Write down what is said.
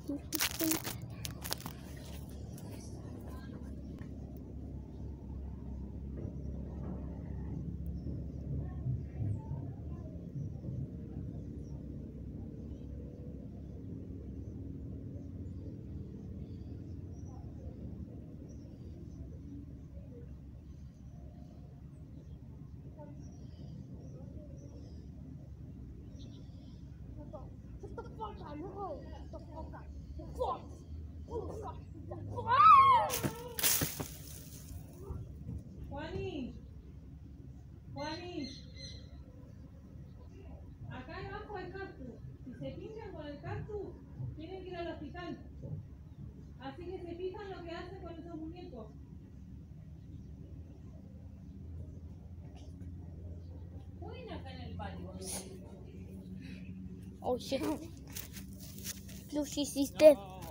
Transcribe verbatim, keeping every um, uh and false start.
Juani, Juani, acá abajo hay cactus. Si se pinchan con el cactus, tienen que ir al hospital. Así que se fijan lo que hacen con esos muñecos. Jueguen acá en el patio. Oh shit. Lucy, hiciste.